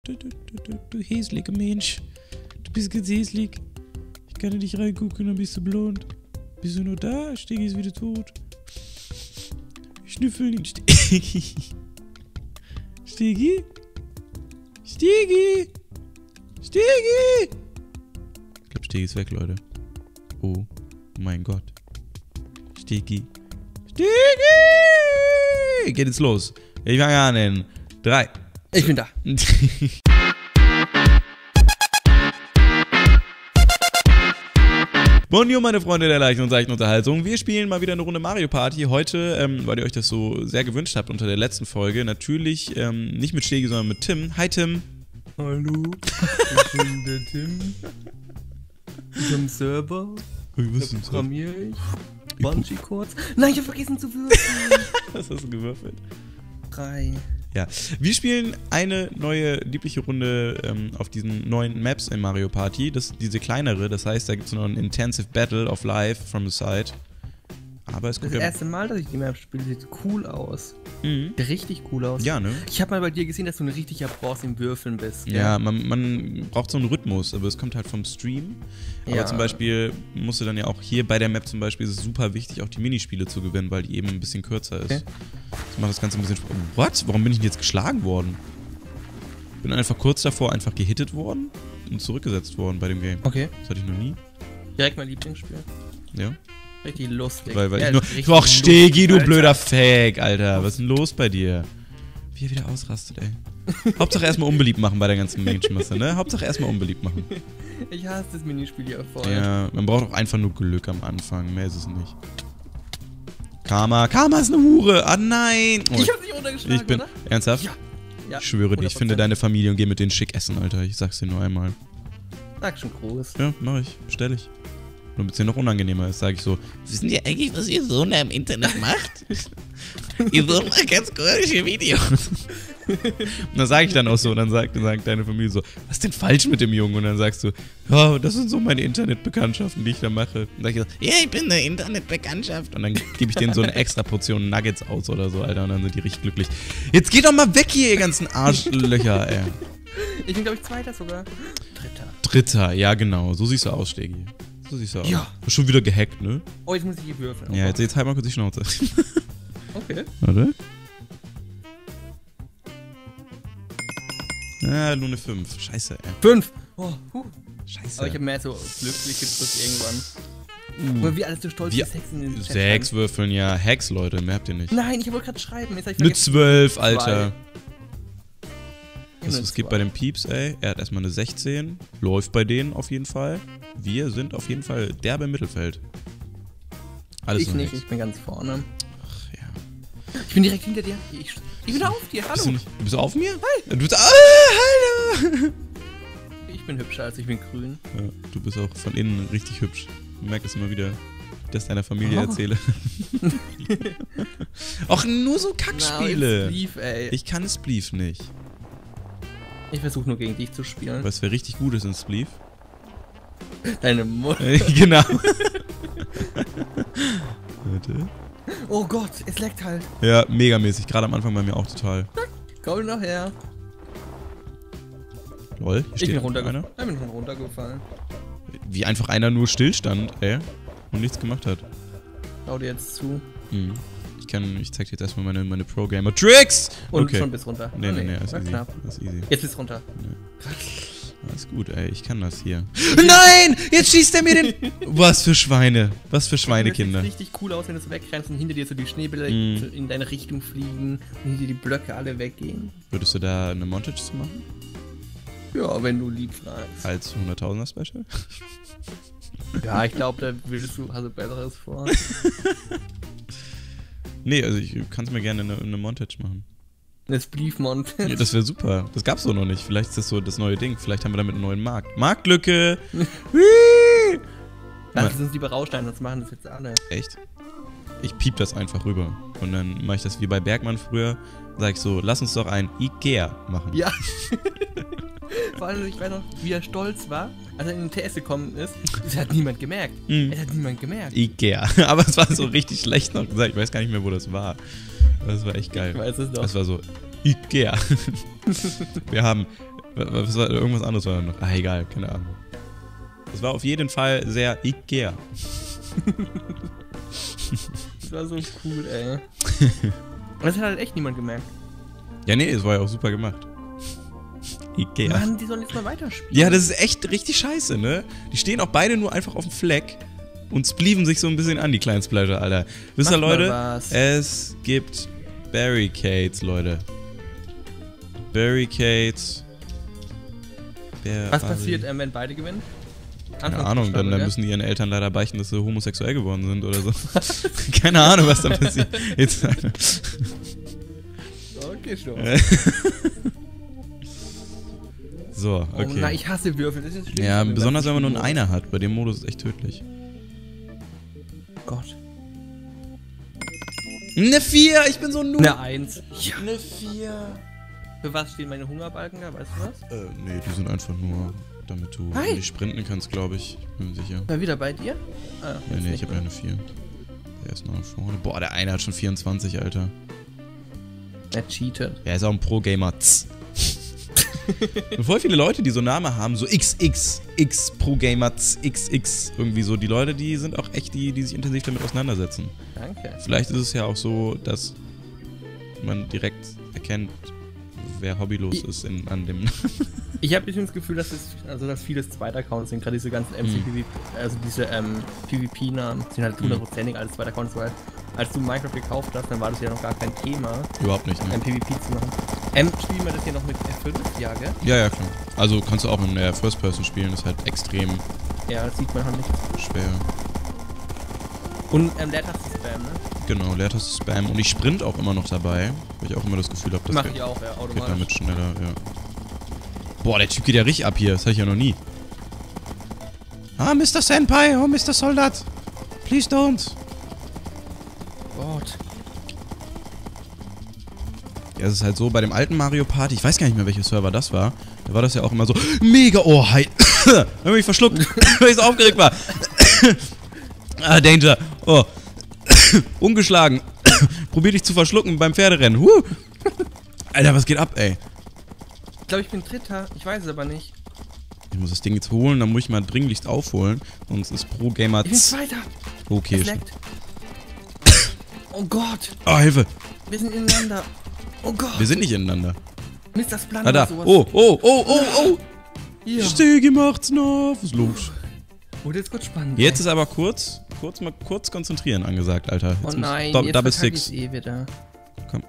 Du hässlicher Mensch. Du bist ganz hässlich. Ich kann in dich reingucken, dann bist du blond. Bist du noch da? Stegi ist wieder tot. Schnüffeln ihn, Stegi. Stegi? Stegi! Stegi! Ich glaube, Stegi ist weg, Leute. Oh mein Gott. Stegi. Stegi! Geht jetzt los. Ich fange an in 3. Ich bin da. Bonjour, meine Freunde der leichten und seichten Unterhaltung. Wir spielen mal wieder eine Runde Mario Party. Heute, weil ihr euch das so sehr gewünscht habt unter der letzten Folge, natürlich nicht mit Stegi, sondern mit Tim. Hi, Tim. Hallo, ich bin der Tim. Ich am Server. Was Da programmiere ich. Bungee kurz. Nein, ich hab vergessen zu würfeln. Was hast du gewürfelt? 3. Ja, wir spielen eine neue, liebliche Runde auf diesen neuen Maps in Mario Party. Das ist diese kleinere, das heißt, da gibt es noch ein Intensive Battle of Life from the side. Aber es Das guckt erste Mal, dass ich die Map spiele, sieht cool aus. Mhm. Sieht richtig cool aus. Ja, ne? Ich habe mal bei dir gesehen, dass du ein richtiger Bros im Würfeln bist. Gell? Ja, man braucht so einen Rhythmus, aber es kommt halt vom Stream. Aber Ja. zum Beispiel musst du dann ja auch hier bei der Map zum Beispiel, ist es super wichtig, auch die Minispiele zu gewinnen, weil die eben ein bisschen kürzer ist. Okay. Das macht das Ganze ein bisschen... What? Warum bin ich denn jetzt geschlagen worden? Bin einfach kurz davor einfach gehittet worden und zurückgesetzt worden bei dem Game. Okay. Das hatte ich noch nie. Direkt mein Lieblingsspiel. Ja. Richtig lustig. Weil Ja, ich nur... richtig Och, Stegi, du lustig, blöder Alter. Fake, Alter. Was ist denn los bei dir? Wie er wieder ausrastet, ey. Hauptsache erstmal unbeliebt machen bei der ganzen Menschenmasse, ne? Hauptsache erstmal unbeliebt machen. Ich hasse das Minispiel hier vorher. Ja, man braucht auch einfach nur Glück am Anfang. Mehr ist es nicht. Karma ist eine Hure. Ah, nein. Oh, Ich hab dich runtergeschlagen, ich bin... oder? Ernsthaft? Ja. Ja, Ich schwöre dir, ich 100%. finde deine Familie und gehe mit denen schick essen, Alter. Ich sag's dir nur einmal. Sag schon groß. Ja, mach ich. Bestell ich. Nur damit es dir noch unangenehmer ist, sage ich so. Wissen die eigentlich, was ihr Sohn da im Internet macht? Ihr Sohn macht ganz komische Videos. Und dann sage ich dann auch so, und dann sagt deine Familie so, was ist denn falsch mit dem Jungen? Und dann sagst du, ja, das sind so meine Internetbekanntschaften, die ich da mache. Und dann sag ich so, Ja, ich bin eine Internetbekanntschaft. und dann gebe ich denen so eine extra Portion Nuggets aus oder so, Alter, und dann sind die richtig glücklich. Jetzt geht doch mal weg hier, ihr ganzen Arschlöcher, ey. Ich bin, glaube ich, Zweiter sogar. Dritter, ja genau, so siehst du aus, Stegi. So siehst du aus. Ja. Du hast schon wieder gehackt, ne? Oh, jetzt muss ich hier würfeln. Ja, jetzt halt mal kurz die Schnauze. Okay. Warte. Ah, nur eine 5. Scheiße, ey. 5. Oh, Scheiße. Aber ich habe mehr so glücklich gedrückt irgendwann. Aber wie alles so stolz Wie- wie Sex in den Chat 6 schreiben. würfeln, ja. Hacks, Leute, mehr habt ihr nicht. Nein, ich wollte gerade schreiben. Jetzt hab ich Eine vergessen. 12, Alter. Eine Was geht 2. bei den Pieps, ey? Er hat erstmal eine 16. Läuft bei denen auf jeden Fall. Wir sind auf jeden Fall derbe im Mittelfeld. Alles Ich noch nicht, nichts. ich bin ganz vorne. Ach, ja. Ich bin direkt hinter dir. Ich bin auf dir. Bist du, Hallo. nicht, bist du auf mir? Hi. Du bist... hallo! Ich bin hübscher als ich bin grün. Ja, du bist auch von innen richtig hübsch. Ich merke das immer wieder, wenn ich das deiner Familie Oh. erzähle. Och, nur so Kackspiele. Na, lief, ey. Ich kann Spleef nicht. Ich versuche nur gegen dich zu spielen. Was wäre richtig gut ist in Spleef? Deine Mutter. Genau. Warte. Oh Gott, es leckt halt. Ja, megamäßig. Gerade am Anfang bei mir auch total. Komm noch her. Lol, hier Ich steht bin einer. runtergefallen. Ich bin schon runtergefallen. Wie einfach einer nur stillstand, ey. Und nichts gemacht hat. Schau dir jetzt zu. Mhm. Ich zeig dir jetzt erstmal meine Pro-Gamer-Tricks! Und Okay. schon bis runter. Nee, Oh, nee, ist war easy. knapp. Ist easy. Jetzt bist runter. Alles gut, ey. Ich kann das hier. Nein! Jetzt schießt er mir den... Was für Schweine. Was für Schweinekinder. Das sieht richtig cool aus, wenn du so wegrennst und hinter dir so die Schneebälle Mhm. in deine Richtung fliegen und hinter dir die Blöcke alle weggehen. Würdest du da eine Montage zu machen? Ja, wenn du lieb fragst. Als 100.000er Special? Ja, ich glaube, da hast du Besseres vor. Nee, also ich kann es mir gerne eine Montage machen. Eine Spleef-Mont. Ja, das wäre super. Das gab's so noch nicht. Vielleicht ist das so das neue Ding. Vielleicht haben wir damit einen neuen Markt. Marktlücke! Whee! Lass es uns lieber rausschneiden, sonst machen das jetzt alle. Echt? Ich piep das einfach rüber. Und dann mache ich das wie bei Bergmann früher. Sag ich so, lass uns doch ein Ikea machen. Ja. Vor allem, ich weiß noch, wie er stolz war, als er in den TS gekommen ist. Das hat niemand gemerkt. Mhm. Es hat niemand gemerkt. Ikea. Aber es war so richtig schlecht noch gesagt. Ich weiß gar nicht mehr, wo das war. Das war echt geil. Ich weiß es doch. Das war so, Ikea. Wir haben Was war, irgendwas anderes war da noch. Ah, egal, keine Ahnung. Das war auf jeden Fall sehr Ikea. Das war so cool, ey. Das hat halt echt niemand gemerkt. Ja, nee, es war ja auch super gemacht. Ikea. Mann, die sollen jetzt mal weiterspielen. Ja, das ist echt richtig scheiße, ne? Die stehen auch beide nur einfach auf dem Fleck und splieven sich so ein bisschen an, die kleinen Splitter, Alter. Wisst ihr, Mach mal Leute? was. Es gibt Barricades, Leute. Barricades. Was passiert, wenn beide gewinnen? Keine Ahnung, dann müssen die ihren Eltern leider beichten, dass sie homosexuell geworden sind oder so. Keine Ahnung, was da passiert. Jetzt. Okay, schon. So, okay. Oh nein, ich hasse Würfel, das ist schlimm. Ja, besonders wenn man nur einen Einer hat. Bei dem Modus ist es echt tödlich. Gott. Eine 4, ich bin so noob. Eine 1. Ja. Eine 4. Für was stehen meine Hungerbalken da, weißt du was? Nee, die sind einfach nur, damit du Hi. nicht sprinten kannst, glaube ich. Bin mir sicher. War wieder bei dir? Ah, Nee, ich habe ja eine 4. Der ist noch nach vorne. Boah, der eine hat schon 24, Alter. Er cheatet. Ja, ist auch ein Pro-Gamer. Und voll viele Leute, die so Namen haben, so XX, X, Pro-Gamer, XX. Irgendwie so. Die Leute, die sind auch echt die sich intensiv damit auseinandersetzen. Danke. Vielleicht ist es ja auch so, dass man direkt erkennt, wer hobbylos ist an dem. Ich habe das Gefühl, dass dass vieles zweiter Accounts sind, gerade diese ganzen PvP, also diese PvP-Namen sind halt 100%ig alles zweiter Accounts, weil als du Minecraft gekauft hast, dann war das ja noch gar kein Thema, Überhaupt nicht, ne? PvP zu machen. Spielen wir das hier noch mit F5? Ja, gell? Ja, klar. Also kannst du auch in der First Person spielen, ist halt extrem Ja, das sieht man halt nicht. schwer. Und Leertasten-Spam, ne? Genau, Leertaste Spam. Und ich sprint auch immer noch dabei, weil ich auch immer das Gefühl habe, das Mach geht, ich auch, ja, geht automatisch. damit schneller, ja. Boah, der Typ geht ja richtig ab hier, das hatte ich ja noch nie. Ah, Mr. Senpai, oh, Mr. Soldat. Please don't. Gott. Ja, es ist halt so, bei dem alten Mario Party, ich weiß gar nicht mehr, welcher Server das war, da war das ja auch immer so, mega, oh, hi, da hab ich mich verschluckt, weil ich so aufgeregt war. Ah, Danger, oh, ungeschlagen, probier dich zu verschlucken beim Pferderennen, Alter, was geht ab, ey? Ich glaube, ich bin Dritter, ich weiß es aber nicht. Ich muss das Ding jetzt holen, dann muss ich mal dringlichst aufholen, sonst ist Pro Gamer. Ich bin Zweiter. Okay. Es leckt. Oh Gott, Oh, Hilfe. wir sind ineinander. Oh Gott. Wir sind nicht ineinander. Mr. Splan Ah, da. oder sowas. Oh. Ja. Stegi macht's noch. Was ist los? Oh, das wird spannend. Jetzt ist aber kurz konzentrieren angesagt, Alter. Oh Jetzt nein, muss jetzt Double verkacke Six. ich's wieder. Komm.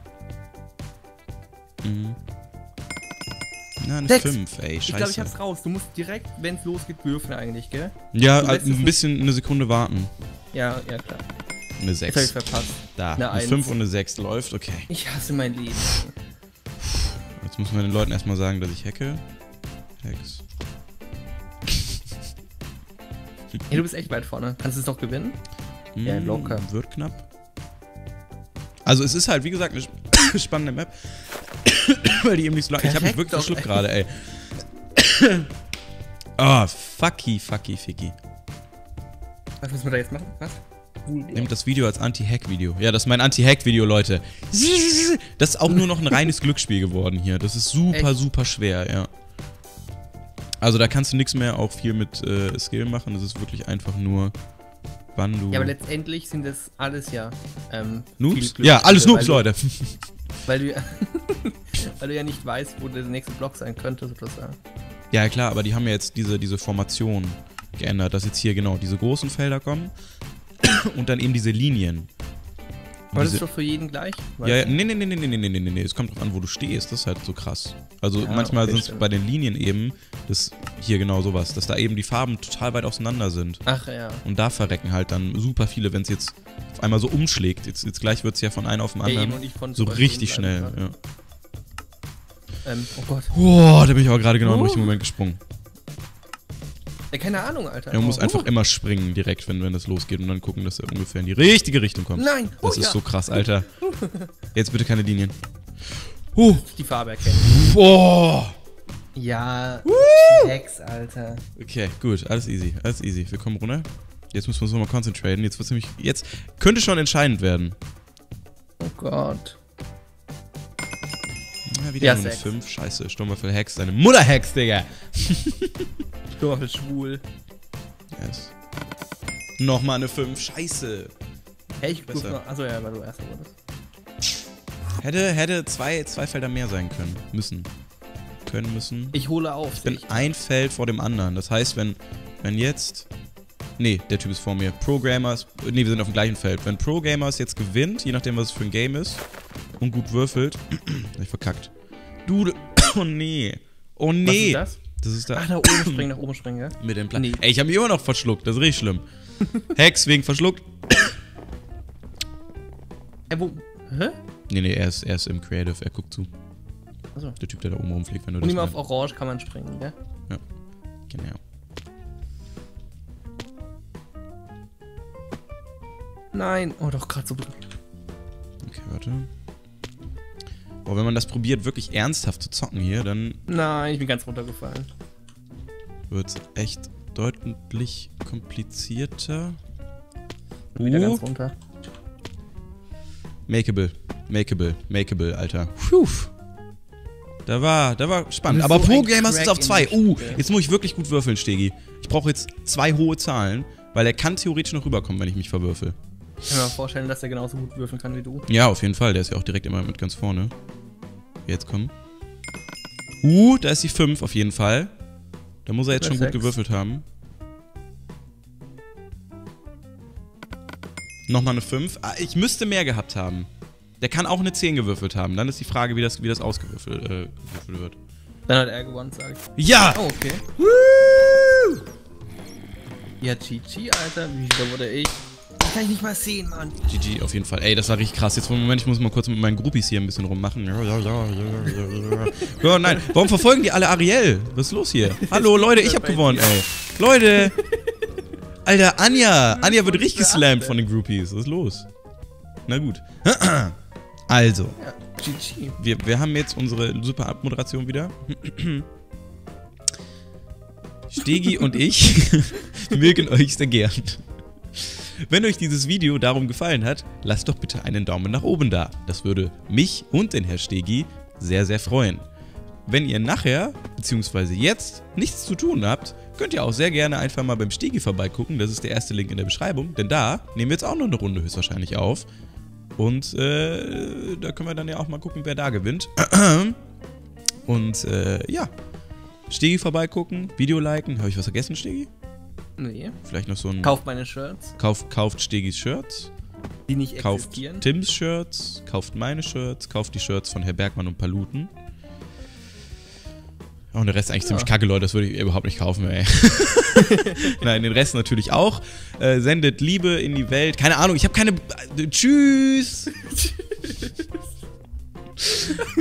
Na, eine 6. 5, ey. Ich glaube, ich Scheiße. hab's raus. Du musst direkt, wenn es losgeht, würfeln eigentlich, gell? Ja, Du halt lässt es ein bisschen eine Sekunde warten. Ja, klar. Eine Jetzt hab ich 6. verpasst. Da, Eine eine 1. 5 und eine 6 läuft, okay. Ich hasse mein Leben. Jetzt muss man den Leuten erstmal sagen, dass ich hacke. Hacks. Hey, du bist echt weit vorne. Kannst du es noch gewinnen? Ja, locker. Wird knapp. Also es ist halt, wie gesagt, eine spannende Map. Weil die eben nicht so lang... Ich hab mich wirklich Perfekt verschluckt doch, gerade, ey. Ah, fucky. Was müssen wir da jetzt machen? Was? Nehmt das Video als Anti-Hack-Video. Ja, das ist mein Anti-Hack-Video, Leute. Das ist auch nur noch ein reines Glücksspiel geworden hier. Das ist super, Echt? super schwer, ja. Also da kannst du nichts mehr auch viel mit Skill machen. Das ist wirklich einfach nur, wann du... Ja, aber letztendlich sind das alles ja Noobs? viele Ja, alles Glücksspiele, Noobs, weil Leute. Weil du, weil du ja nicht weißt, wo der nächste Block sein könnte, sozusagen. Ja, klar, aber die haben ja jetzt diese Formation geändert, dass jetzt hier genau diese großen Felder kommen und dann eben diese Linien. Aber das ist doch für jeden gleich? Ja, nee, es kommt drauf an, wo du stehst, das ist halt so krass. Also Ja, manchmal okay, sind es stimmt. bei den Linien eben, das hier genau sowas, dass da eben die Farben total weit auseinander sind. Ach ja. Und da verrecken halt dann super viele, wenn es jetzt auf einmal so umschlägt. Jetzt gleich wird es ja von einem auf den anderen eben, und ich konnte so sogar richtig stehen schnell. bleiben Ja. Oh Gott. Boah, da bin ich aber gerade genau im richtigen Moment gesprungen. Ja, keine Ahnung, Alter. Ja, man muss einfach immer springen direkt, wenn das losgeht und dann gucken, dass er ungefähr in die richtige Richtung kommt. Nein! Das ist ja. so krass, Alter. Jetzt bitte keine Linien. Die Farbe erkennen. Boah! Ja, Hex, Alter. Okay, gut, alles easy, Wir kommen runter. Jetzt müssen wir uns nochmal konzentrieren. Jetzt könnte schon entscheidend werden. Oh Gott. Ja, wieder Ja, nur eine 6. 5. Scheiße, Sturmwürfel Hex. Deine Mutter Hex, Digga. Sturmwürfel schwul. Yes. Nochmal eine 5. Scheiße. Hey, ich guck Besser. noch. Achso, ja, weil du erster wurdest. Hätte zwei Felder mehr sein können. Müssen. Ich hole auf. Ich bin ein Feld vor dem anderen. Das heißt, wenn jetzt... Nee, der Typ ist vor mir. Pro-Gamers... Nee, wir sind auf dem gleichen Feld. Wenn Pro-Gamers jetzt gewinnt, je nachdem, was es für ein Game ist, und gut würfelt... hab ich verkackt. Du... Oh nee. Oh nee. Was ist das? Das ist da... Ach, nach oben springen, ja? Mit dem Plan. Nee. Ey, ich habe mich immer noch verschluckt. Das ist richtig schlimm. Hex wegen verschluckt. Ey, wo... Hä? Nee, er ist im Creative. Er guckt zu. Achso. Der Typ, der da oben rumfliegt, wenn du Und das immer auf meinst. Orange kann man springen, gell? Ja, genau. Nein. Oh, doch, gerade so. Okay, warte. Boah, wenn man das probiert, wirklich ernsthaft zu zocken hier, dann Nein, ich bin ganz runtergefallen. wird's echt deutlich komplizierter. Wieder ganz runter. Makeable, Alter. Puh. Da war spannend. Du bist Aber so ein Pro-Gamers ist Crack auf 2. in dem Spiel. Jetzt muss ich wirklich gut würfeln, Stegi. Ich brauche jetzt 2 hohe Zahlen, weil er kann theoretisch noch rüberkommen, wenn ich mich verwürfel. Ich kann mir vorstellen, dass er genauso gut würfeln kann wie du. Ja, auf jeden Fall. Der ist ja auch direkt immer mit ganz vorne. Jetzt kommen. Da ist die 5 auf jeden Fall. Da muss er jetzt Oder schon gut 6. gewürfelt haben. Nochmal eine 5. Ah, ich müsste mehr gehabt haben. Der kann auch eine 10 gewürfelt haben. Dann ist die Frage, wie das ausgewürfelt wird. Dann hat er gewonnen, sag ich. Ja! Oh, okay. Ja, GG, Alter. Wie viel wurde ich? Das kann ich nicht mal sehen, Mann. GG, auf jeden Fall. Ey, das war richtig krass. Jetzt, Moment, ich muss mal kurz mit meinen Groupies hier ein bisschen rummachen. Oh nein, warum verfolgen die alle Ariel? Was ist los hier? Hallo, Leute, ich hab gewonnen, ey. Leute! Alter, Anja! Anja wird richtig geslammt von den Groupies. Was ist los? Na gut. Also, Ja, GG. wir haben jetzt unsere super Abmoderation wieder. Stegi und ich mögen euch sehr gern. Wenn euch dieses Video darum gefallen hat, lasst doch bitte einen Daumen nach oben da. Das würde mich und den Herr Stegi sehr, sehr freuen. Wenn ihr nachher, beziehungsweise jetzt, nichts zu tun habt, könnt ihr auch sehr gerne einfach mal beim Stegi vorbeigucken. Das ist der erste Link in der Beschreibung, denn da nehmen wir jetzt auch noch eine Runde höchstwahrscheinlich auf. Und da können wir dann ja auch mal gucken, wer da gewinnt. Und ja, Stegi vorbeigucken, Video liken. Habe ich was vergessen, Stegi? Nee. Vielleicht noch so ein... Kauft meine Shirts, Kauft Stegis Shirts, die nicht kauft existieren. Tims Shirts, kauft meine Shirts, kauft die Shirts von Herr Bergmann und Paluten. Oh, und der Rest ist eigentlich ziemlich kacke, Leute, das würde ich überhaupt nicht kaufen, ey. Nein, den Rest natürlich auch. Sendet Liebe in die Welt. Keine Ahnung, ich habe keine... Tschüss!